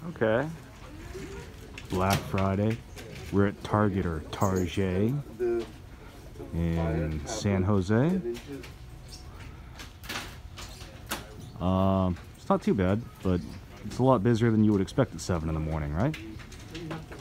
Okay. Black Friday. We're at Target or Target in San Jose. It's not too bad, but it's a lot busier than you would expect at 7 in the morning, right?